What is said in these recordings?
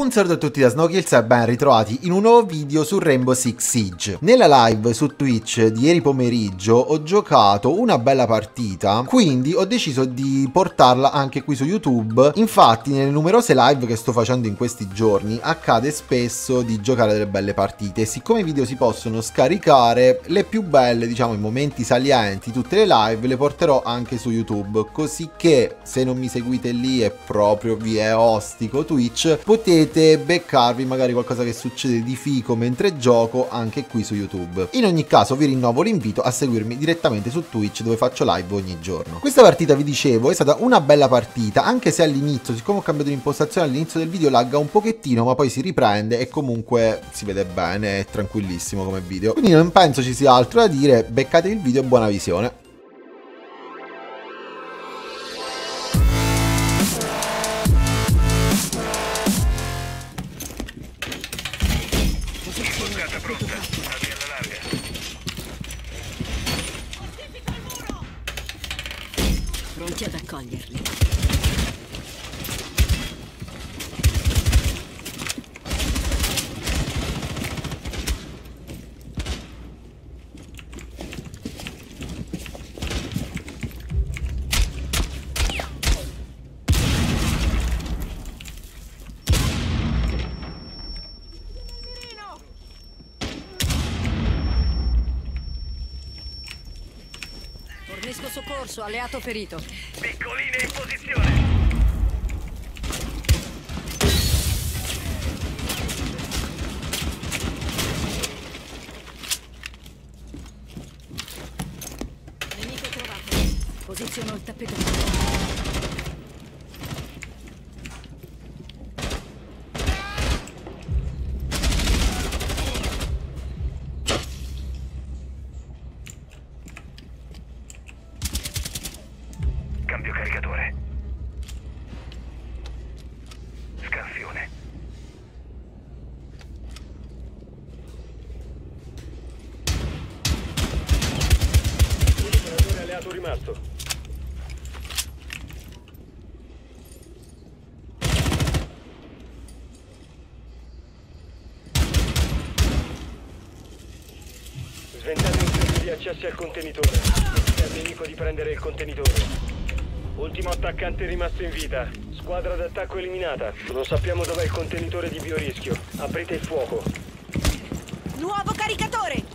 Un saluto a tutti da Snowkills e ben ritrovati in un nuovo video su Rainbow Six Siege. Nella live su Twitch di ieri pomeriggio ho giocato una bella partita, quindi ho deciso di portarla anche qui su YouTube. Infatti nelle numerose live che sto facendo in questi giorni accade spesso di giocare delle belle partite e siccome i video si possono scaricare, le più belle, diciamo i momenti salienti, tutte le live le porterò anche su YouTube, così che se non mi seguite lì e proprio vi è ostico Twitch, potete beccarvi magari qualcosa che succede di fico mentre gioco anche qui su YouTube. In ogni caso vi rinnovo l'invito a seguirmi direttamente su Twitch dove faccio live ogni giorno. Questa partita, vi dicevo, è stata una bella partita, anche se all'inizio, siccome ho cambiato l'impostazione all'inizio del video, lagga un pochettino, ma poi si riprende e comunque si vede bene, è tranquillissimo come video. Quindi non penso ci sia altro da dire, beccatevi il video e buona visione. Pronti ad accoglierli. Fornisco soccorso, alleato ferito. Piccoline in posizione! Nemico trovato. Posiziono il tappeto. Cambio caricatore. Scansione. Operatore alleato rimasto. Sventate un cerchio di accessi al contenitore. È al nemico di prendere il contenitore. Ultimo attaccante rimasto in vita. Squadra d'attacco eliminata. Non sappiamo dov'è il contenitore di biorischio. Aprite il fuoco. Nuovo caricatore!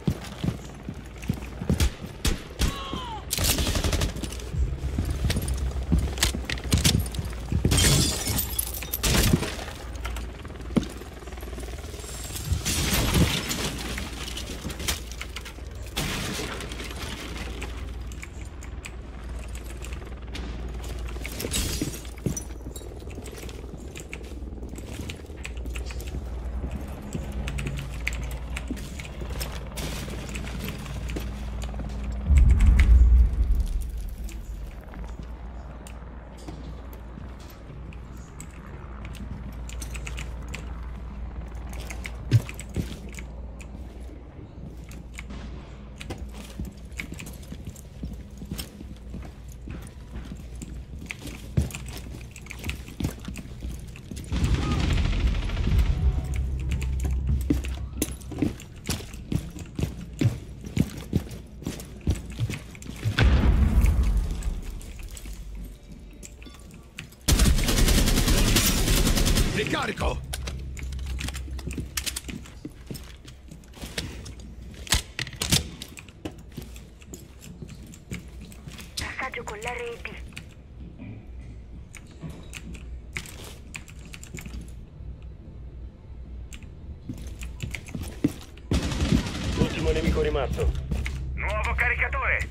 Ricarico! Passaggio con l'RED. Ultimo nemico rimasto. Nuovo caricatore!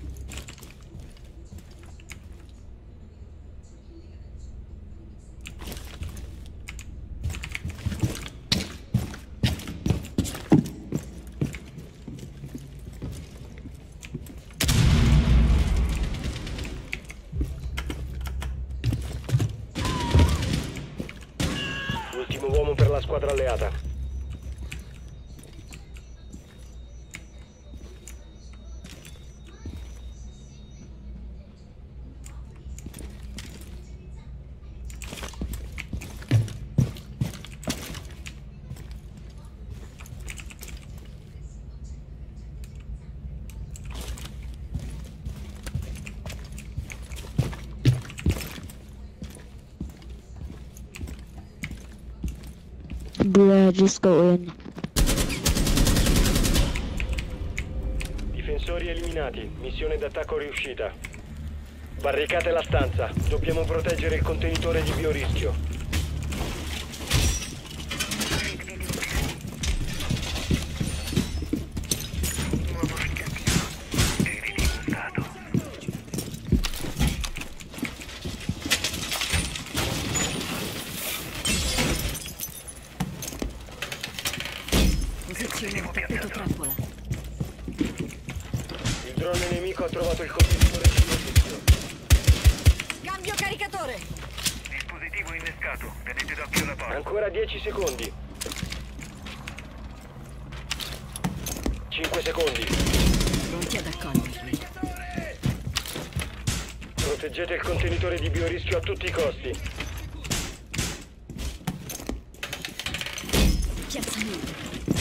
Ultimo uomo per la squadra alleata. Just go in. Difensori eliminati. Missione d'attacco riuscita. Barricate la stanza. Dobbiamo proteggere il contenitore di biorischio. Posizione tappeto trappola. Il drone nemico ha trovato il contenitore di biorischio. Cambio caricatore. Dispositivo innescato, tenete d'occhio la porta. Ancora 10 secondi. 5 secondi. Pronti ad accoglierli. Proteggete il contenitore di biorischio a tutti i costi. Piazzamento.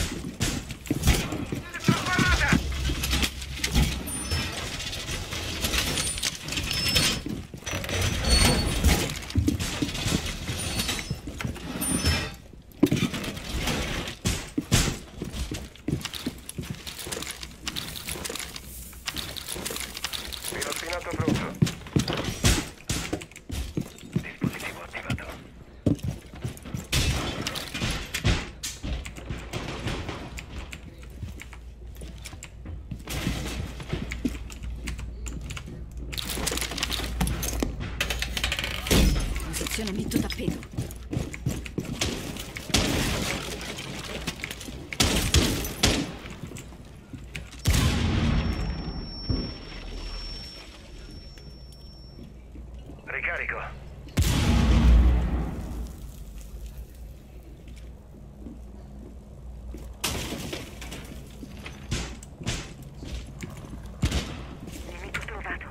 Pilottinato pronto. Dispositivo attivato. Posizionamento tappeto. Ricarico. Nemico trovato.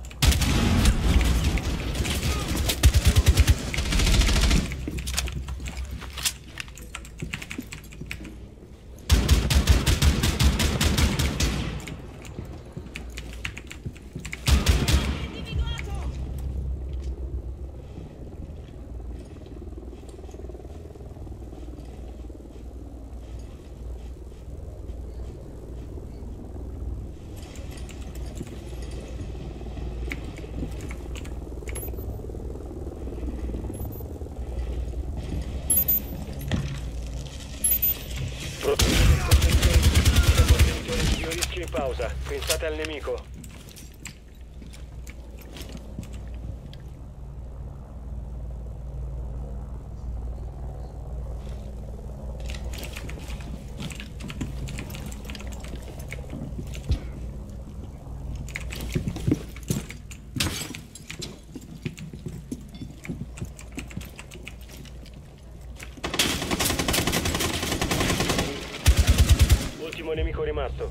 Proteggete il contenitore di biorischio in pausa. Pensate al nemico. Ultimo nemico rimasto.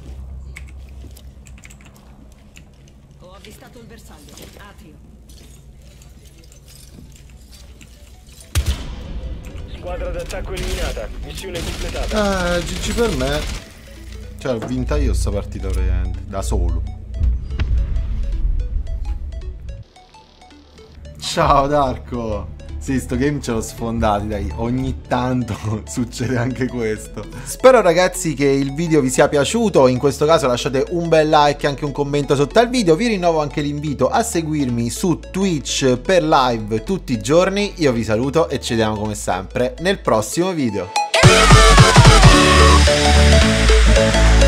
Ho avvistato il bersaglio. Atrio. Squadra d'attacco eliminata. Missione completata. GG per me. Cioè, ho vinta io sta partita praticamente, da solo. Ciao Darko. Sì, sto game ce l'ho sfondati, dai, ogni tanto succede anche questo. Spero ragazzi che il video vi sia piaciuto, in questo caso lasciate un bel like e anche un commento sotto al video. Vi rinnovo anche l'invito a seguirmi su Twitch per live tutti i giorni. Io vi saluto e ci vediamo come sempre nel prossimo video.